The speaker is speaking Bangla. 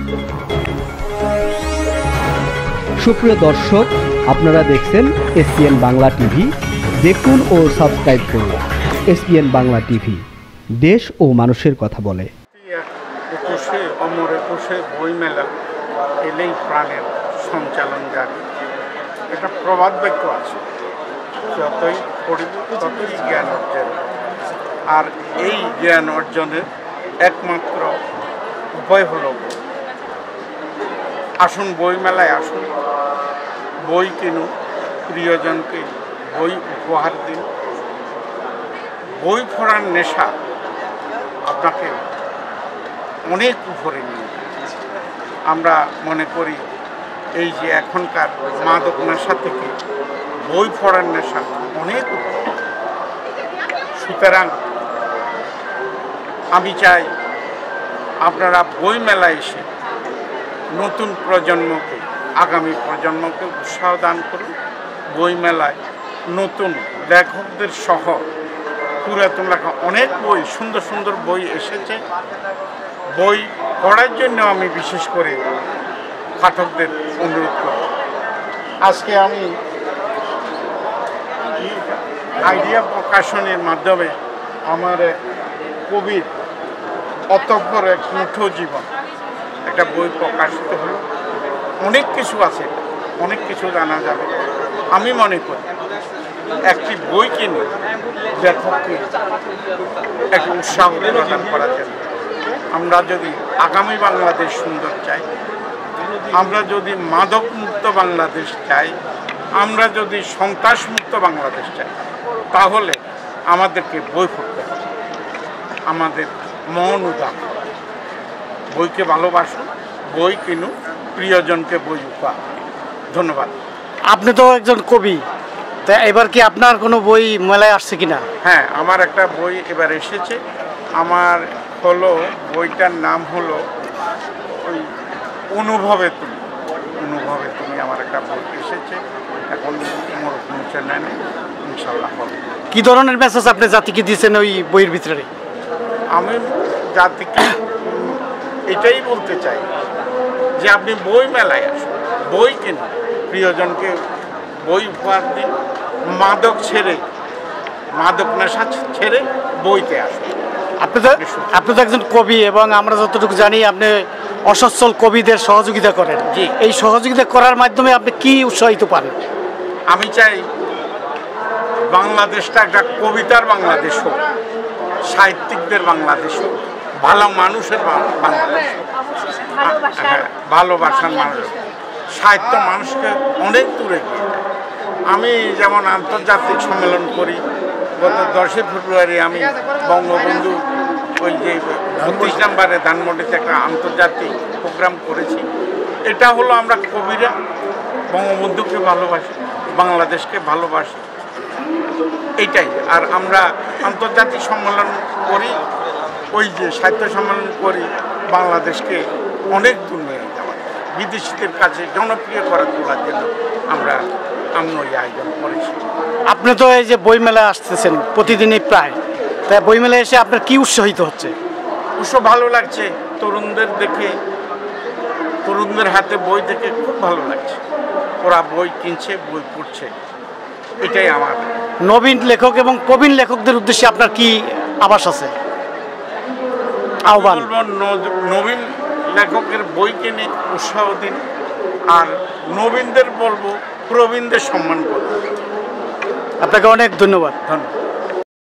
সুপ্রিয় দর্শক, আপনারা দেখছেন এসপিএন বাংলা টিভি। দেখুন ও সাবস্ক্রাইব করুন এসপিএন বাংলা টিভি, দেশ ও মানুষের কথা বলে। 21শে অমর 21শে বইমেলা এলেই প্রাণের সঞ্চালন জাগে, একটা প্রবাদ বাক্য আছে, যতই পড়িব ততই জ্ঞান অর্জন। আর এই জ্ঞান অর্জনের একমাত্র উপায় হলো আসুন বইমেলায়, আসুন বই কিনুন, প্রিয়জনকে বই উপহার দিন। বই পড়ার নেশা আপনাকে অনেক উপরে নিয়ে যায়। আমরা মনে করি এই যে এখনকার মাদক নেশা থেকে বই পড়ার নেশা অনেক উপরে। সুতরাং আমি চাই আপনারা বই মেলায় এসে নতুন প্রজন্মকে, আগামী প্রজন্মকে উৎসাহ দান করুন। বই মেলায় নতুন লেখকদের সহ পুরাতন লেখা অনেক বই, সুন্দর সুন্দর বই এসেছে। বই পড়ার জন্য আমি বিশেষ করে পাঠকদের অনুরোধ করি। আজকে আমি আইডিয়া প্রকাশনের মাধ্যমে আমার এক কবির অতঃপর এক মুঠো জীবন একটা বই প্রকাশিত হলো। অনেক কিছু আছে, অনেক কিছু জানা যাবে। আমি মনে করি একটি বই কিনে লেখককে একটা উৎসাহ প্রদান করার জন্য, আমরা যদি আগামী বাংলাদেশ সুন্দর চাই, আমরা যদি মাদক মুক্ত বাংলাদেশ চাই, আমরা যদি সন্ত্রাস মুক্ত বাংলাদেশ চাই, তাহলে আমাদেরকে বই পড়তে হবে। আমাদের মন উদার, বইকে ভালোবাসুন, বই কিনুন, প্রিয়জনকে বই উপহার। ধন্যবাদ। আপনি তো একজন কবি, তা এবার কি আপনার কোনো বই মেলায় আসছে কিনা? হ্যাঁ, আমার একটা বই এবার এসেছে। আমার হলো বইটার নাম হলো ওই অনুভবে তুমি। অনুভবে তুমি আমার একটা বই এসেছে, এখন মোর মুছে নেয়, ইনশাল্লাহ হবে। কি ধরনের মেসেজ আপনি জাতিকে দিয়েছেন ওই বইয়ের ভিতরে? আমি জাতিকে এটাই বলতে চাই যে আপনি বই মেলায় আসুন, বই কিনুন, প্রিয়জনকে বই উপহার দিন। মাদক ছেড়ে, মাদক নেশা ছেড়ে বইতে আসুন। আপনি তো একজন কবি, এবং আমরা যতটুকু জানি আপনি অসচ্ছল কবিদের সহযোগিতা করেন। জি। এই সহযোগিতা করার মাধ্যমে আপনি কি উৎসাহিত পান? আমি চাই বাংলাদেশটা একটা কবিতার বাংলাদেশ হোক, সাহিত্যিকদের বাংলাদেশ হোক, ভালো মানুষের বাংলাদেশ হোক। হ্যাঁ, ভালোবাসার মানুষ। সাহিত্য মানুষকে অনেক দূরে গিয়ে যায়। আমি যেমন আন্তর্জাতিক সম্মেলন করি, গত 10শে ফেব্রুয়ারি আমি বঙ্গবন্ধু ওই যে 32 নম্বরে ধানমন্ডিতে একটা আন্তর্জাতিক প্রোগ্রাম করেছি। এটা হলো আমরা কবিরা বঙ্গবন্ধুকে ভালোবাসি, বাংলাদেশকে ভালোবাসি, এইটাই। আর আমরা আন্তর্জাতিক সম্মেলন করি, ওই যে সাহিত্য সম্মেলন করি, বাংলাদেশকে অনেক দূর নিয়ে যাওয়া, বিদেশিদের কাছে জনপ্রিয় করে তোলার জন্য আমি ওই আয়োজন করেছি। আপনি তো এই যে বইমেলা আসতেছেন প্রতিদিনই প্রায়, তাই বইমেলায় এসে আপনার কি উৎসাহিত হচ্ছে? অবশ্য ভালো লাগছে, তরুণদের দেখে, তরুণদের হাতে বই দেখে খুব ভালো লাগছে। ওরা বই কিনছে, বই পড়ছে, এটাই আমার। নবীন লেখক এবং প্রবীণ লেখকদের উদ্দেশ্যে আপনার কি আভাস আছে, আহ্বান? নবীন লেখকের বই কিনে উৎসাহ দিন, আর নবীনদের বলবো প্রবীণদের সম্মান করুন। আপনাকে অনেক ধন্যবাদ। ধন্যবাদ।